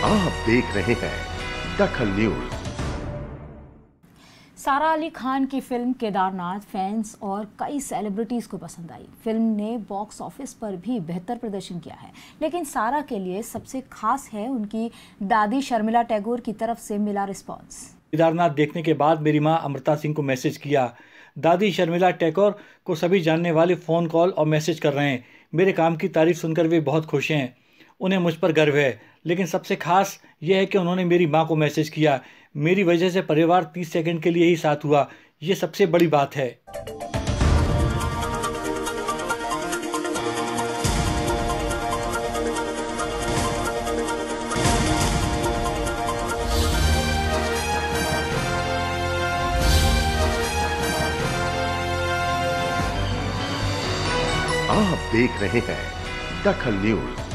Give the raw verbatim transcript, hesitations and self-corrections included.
आप देख रहे हैं दखल न्यूज। सारा अली खान की फिल्म केदारनाथ फैंस और कई सेलिब्रिटीज को पसंद आई। फिल्म ने बॉक्स ऑफिस पर भी बेहतर प्रदर्शन किया है, लेकिन सारा के लिए सबसे खास है उनकी दादी शर्मिला टैगोर की तरफ से मिला रिस्पांस। केदारनाथ देखने के बाद मेरी मां अमृता सिंह को मैसेज किया। दादी शर्मिला टैगोर को सभी जानने वाले फ़ोन कॉल और मैसेज कर रहे हैं। मेरे काम की तारीफ सुनकर वे बहुत खुश हैं। उन्हें मुझ पर गर्व है, लेकिन सबसे खास यह है कि उन्होंने मेरी मां को मैसेज किया। मेरी वजह से परिवार तीस सेकंड के लिए ही साथ हुआ, ये सबसे बड़ी बात है। आप देख रहे हैं दखल न्यूज।